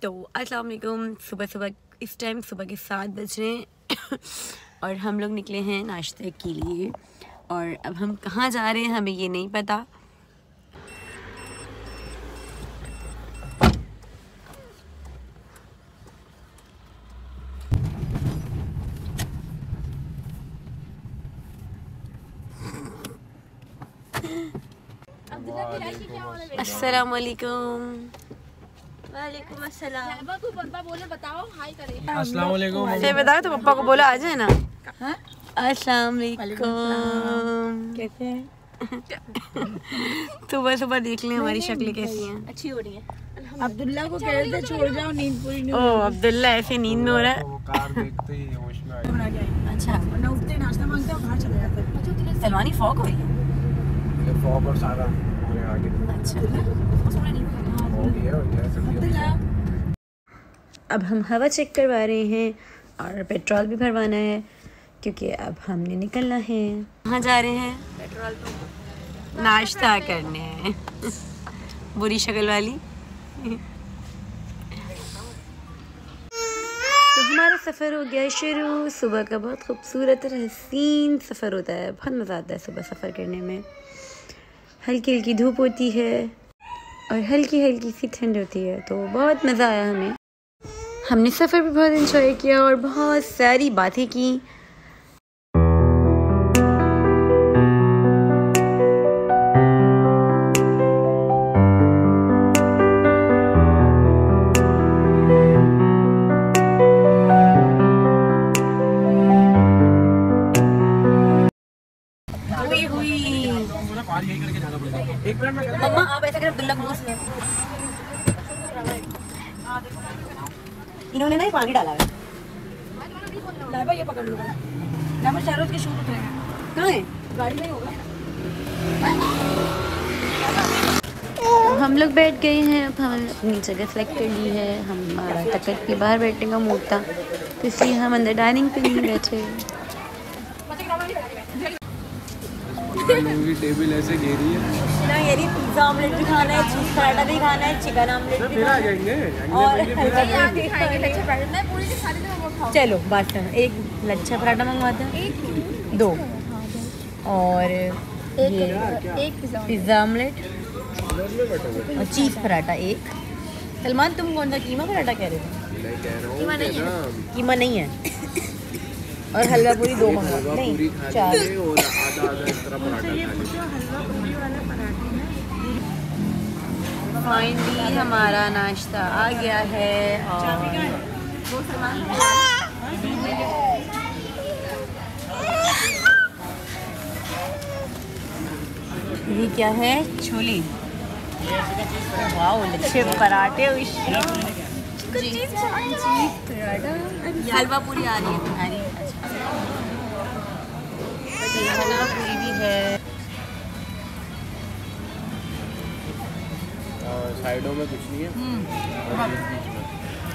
तो अस्सलाम वालेकुम। सुबह इस टाइम सुबह के 7 बज रहे हैं और हम लोग निकले हैं नाश्ते के लिए। और अब हम कहाँ जा रहे हैं हमें ये नहीं पता। अस्सलाम वालेकुम। वालेकुम अस्सलाम। बताओ हाय करें। अस्सलाम वालेकुम। से बताओ तो पापा को बोलो आ जाए ना। अस्सलाम वालेकुम। कैसे हैं? सुबह सुबह देख लें हमारी शक्लें कैसी हैं। अच्छी हो रही है। अब्दुल्ला को कह रहे थे छोड़ जाओ, नींद पूरी नहीं। ओ अब्दुल्ला ऐसे नींद में हो रहा है। वो कार देखते ही होश में आ गया। अच्छा वरना उठते नाश्ता मांगते और बाहर चले जाते। सलमानी फॉग हो रही है। ये फॉग और सारा पूरे आगे अच्छा हो गया और क्या सर्दियों में। अब हम हवा चेक करवा रहे हैं और पेट्रोल भी भरवाना है क्योंकि अब हमने निकलना है। कहाँ जा रहे हैं? पेट्रोल पंप नाश्ता करने। बुरी शक्ल वाली। तो हमारा सफ़र हो गया शुरू। सुबह का बहुत खूबसूरत और हसीन सफ़र होता है। बहुत मज़ा आता है सुबह सफ़र करने में। हल्की हल्की धूप होती है और हल्की हल्की सी ठंड होती है, तो बहुत मज़ा आया हमें। हमने सफ़र भी बहुत एंजॉय किया और बहुत सारी बातें की। मम्मा आप ऐसा कर अब्दुल्ला को इन्होंने ना पानी डाला है। लाइबा ये पकड़ लो। लाइबा शाहरुख के शूट उतरेगा। कहाँ है? गाड़ी में होगा। हम लोग बैठ गए हैं। अब हमने अपनी जगह सेलेक्ट कर ली है। हमारा तकत के बाहर बैठने का मूड था, तो इसलिए हम अंदर डाइनिंग पे नहीं बैठे। पूरी टेबल ऐसे घेरी है ना ये पिज़्ज़ा ऑमलेट भी खाना है, चीज़ पराठा भी खाना है, चिकन ऑमलेट भी फिर आ खाना है जाएंगे और चलो बात कर। एक लच्छा पराठा मंगवाते हैं, 2 और एक पिज़्ज़ा ऑमलेट और चीज़ पराठा 1। सलमान तुम कौन सा कीमा पराठा कह रहे थे? कीमा नहीं है। और हलवा पूरी 2 मंगवा। नहीं 4। और आधा आधा इस तरह पराठा खा लीजिए। फाइनली हमारा नाश्ता आ गया है और ये क्या है? छोले। वाह लच्छे पराठे। हलवा पूरी आ रही है तुम्हारी? हलवा पूरी भी है। साइडों में कुछ नहीं है और बीच में।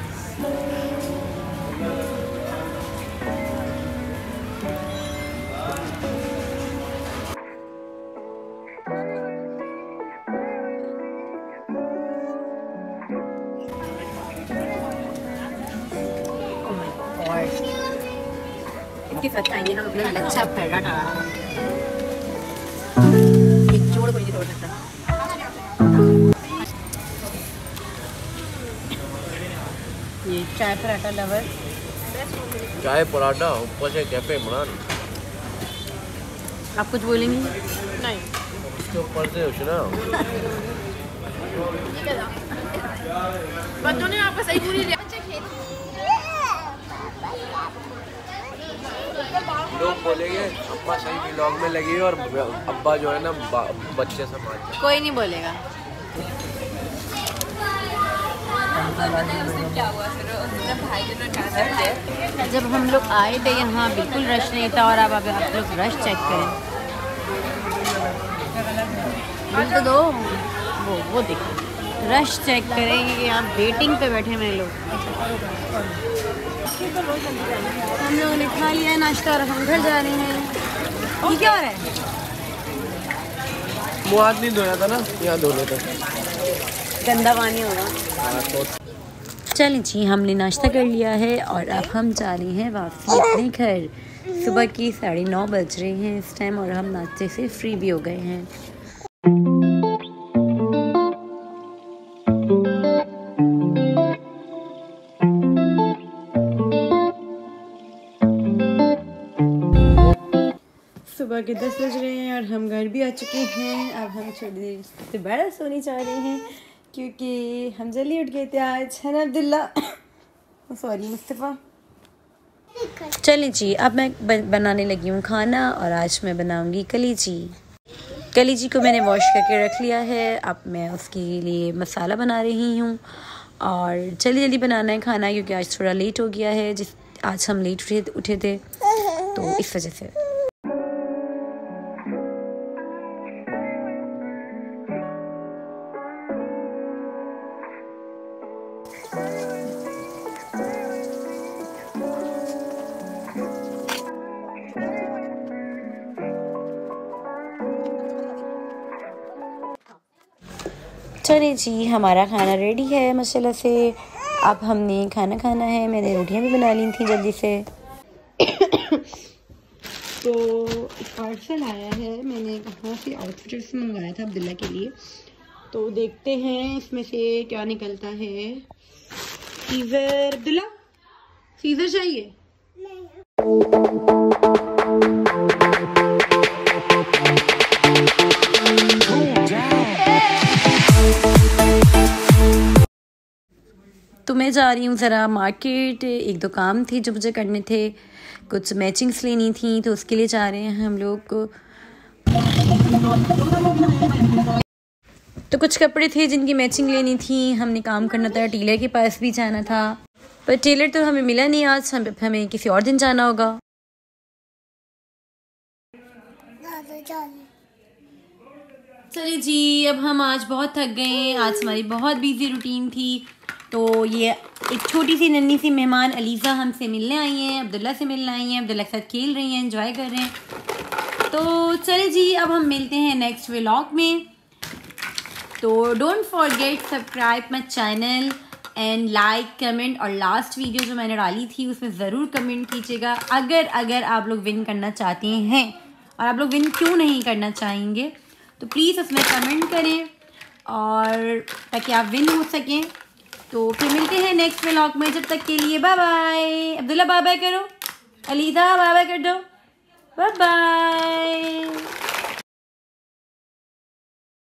इसके साथ खाएंगे हम अपना लच्छा पराठा। एक जोड़ को नहीं तोड़ सकता। ये चाय पराठा लवर। चाय पराठा ऊपर से कैफे इमरान। आप कुछ बोलेंगे? नहीं। उसके ऊपर से उशना बच्चों ने आपका सही पूरी लिया। लोग बोलेंगे अम्मा सही व्लॉग में लगी और अब्बा जो है ना बच्चे संभाल। कोई नहीं बोलेगा। जब हम लोग आए थे यहाँ बिल्कुल रश नहीं था और अब आप लोग रश चेक करें। बिल तो दो। वो देखो रश चेक करें कि यहाँ वेटिंग पे बैठे हैं लोग। हम लोगों ने खा लिया है नाश्ता और हम घर जा रहे हैं। ये क्या हो रहा है? मुँह हाथ नहीं धोया था ना, यहाँ धो लेते। गंदा पानी होगा। चलें जी, हमने नाश्ता कर लिया है और अब हम जा रहे हैं वापसी अपने घर। सुबह की 9:30 बज रहे हैं इस टाइम और हम नाश्ते से फ्री भी हो गए हैं। सुबह के 10 बज रहे हैं और हम घर भी आ चुके हैं। अब हम थोड़ी देर दोबारा सोने जा रहे हैं क्योंकि हम जल्दी उठ गए थे आज, है ना अब्दुल्ला? सॉरी मुस्तफ़ा। चलें जी, अब मैं बनाने लगी हूँ खाना और आज मैं बनाऊँगी कलीजी। कलीजी को मैंने वॉश करके रख लिया है। अब मैं उसके लिए मसाला बना रही हूँ और जल्दी जल्दी बनाना है खाना क्योंकि आज थोड़ा लेट हो गया है। आज हम लेट उठे थे तो इस वजह से। चलिए जी, हमारा खाना रेडी है माशाल्लाह से। अब हमने खाना खाना है। मैंने रोटियां भी बना ली थी जल्दी से। तो पार्सल आया है, मैंने कहाँ से आउटफिट से मंगवाया था अब्दुल्ला के लिए। तो देखते हैं इसमें से क्या निकलता है। सीज़र, अब्दुल्ला सीज़र चाहिए? तो मैं जा रही हूँ ज़रा मार्केट। एक दो काम थे जो मुझे करने थे, कुछ मैचिंग्स लेनी थी तो उसके लिए जा रहे हैं हम लोग। तो कुछ कपड़े थे जिनकी मैचिंग लेनी थी, हमने काम करना था, टेलर के पास भी जाना था पर टेलर तो हमें मिला नहीं आज। हमें किसी और दिन जाना होगा। चलिए जी, अब हम आज बहुत थक गए हैं। आज हमारी बहुत बिजी रूटीन थी। तो ये एक छोटी सी नन्ही सी मेहमान अलीज़ा हमसे मिलने आई हैं, अब्दुल्ला से मिलने आई हैं। अब्दुल्ला के साथ खेल रही हैं, एंजॉय कर रहे हैं। तो चलिए जी, अब हम मिलते हैं नेक्स्ट व्लॉग में। तो don't forget subscribe my channel and like, comment और लास्ट वीडियो जो मैंने डाली थी उसमें ज़रूर कमेंट कीजिएगा अगर आप लोग विन करना चाहते हैं। और आप लोग विन क्यों नहीं करना चाहेंगे तो प्लीज़ उसमें कमेंट करें और ताकि आप विन हो सकें। तो फिर मिलते हैं नेक्स्ट व्लॉग में। जब तक के लिए bye bye. Abdullah bye bye करो, अलीज़ा बाय बाय कर दो, बाय बाय।